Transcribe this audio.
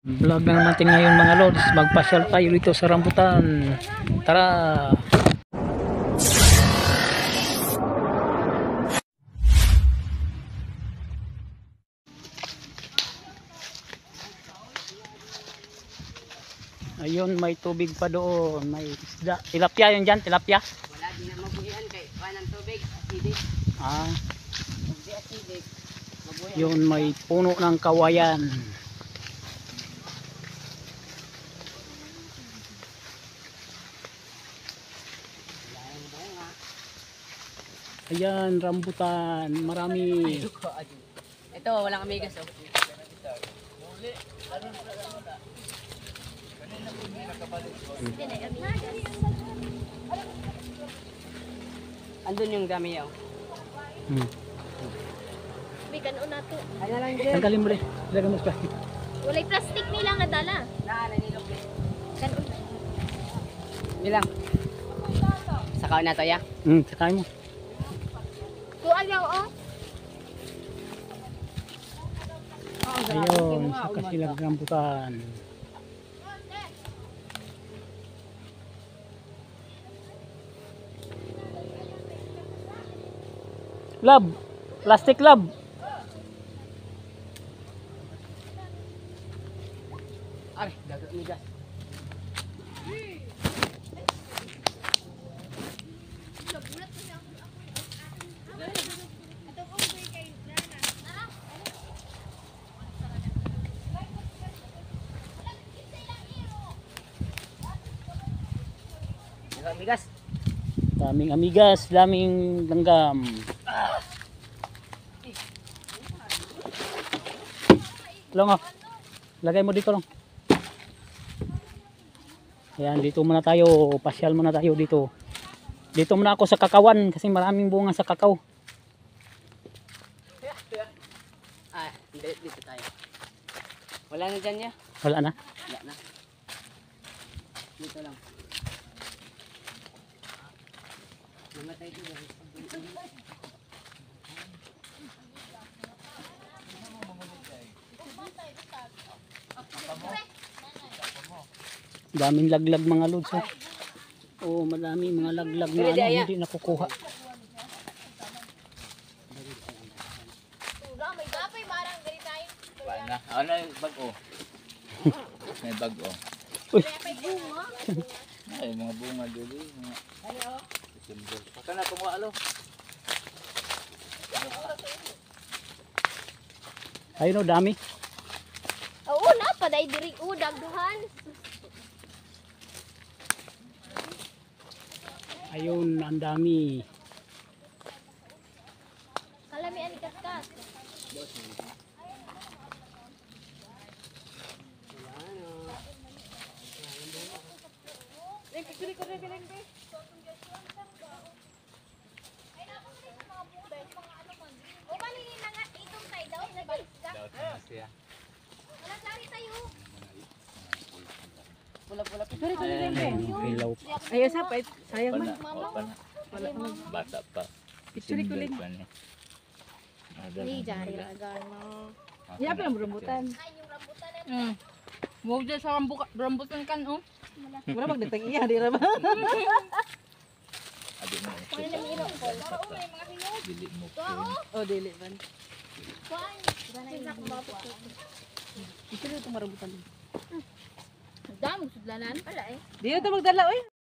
Vlog na naman natin ngayon mga lods. Magpasyal tayo dito sa rambutan. Tara! Ayun, may tubig pa doon. May isda. Tilapia yun dyan, tilapia. Wala din na mabuhian kay ng tubig, acidic. Ah, Hindi acidic. Mabuhian. yun may puno ng kawayan. Ayan, rambutan. Marami. Ito, walang amigas oh. Andun yung dami oh. Bigan una to. Ay na lang dyan. Tanggalin mo rin. Lagyan mo sa plastic. Walay plastic nila nga dala. Nanilog eh. Kanon. Bilang. Sakaw na to ya. Sakain mo. Tuan yaw oh. Ayun, sa kasilag rambutan. Lab, plastic lab. Ay, dagat migas. Migas. Daming amigas, daming langgam. Long oh. Lagay mo dito long. Ayan, dito muna tayo. Pasyal muna tayo dito. Dito muna ako sa kakawan kasi maraming bunga sa kakao. Ah, dito tayo. Wala na dyan ya? Wala na. Wala na. Dito lang. Namatay dito. Daming laglag mga lods. Oh, madami mga laglag na ano, hindi nakukuha. Tuga may gapay barang diri tayo. Wala. Ano yung bag-o? May bag-o. May bunga. Ay, mga bunga duli. Mga... Simbol. Baka na kumuha alo. Ayun oh, dami. Oo na paday diri dagduhan. Ayun, ang dami. Kalami ani kaskas. Pula-pula. Sorry, Ilaw. Ayaw sa pait. Sayang man. Wala pa. Bata pa. Picture ko Simbol lang. pa niya. Ni jari agar mo. Iya pa lang rambutan. Ay yung rambutan na. Huwag dyan sa rambutan kan oh. Wala magdatang iya, di ba? Adi mo. Kunin na miro ko. Dili mo. Oh, dili man. Kuan. Sinak mo po. Picture itong rambutan. Damo sudlanan pala eh. Di na ito magdala oy.